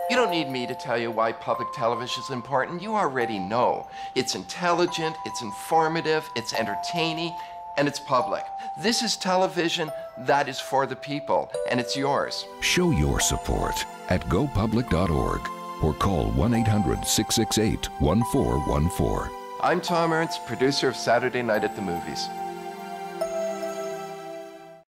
You don't need me to tell you why public television is important. You already know. It's intelligent, it's informative, it's entertaining, and it's public. This is television that is for the people, and it's yours. Show your support at gopublic.org or call 1-800-668-1414. I'm Tom Ernst, producer of Saturday Night at the Movies.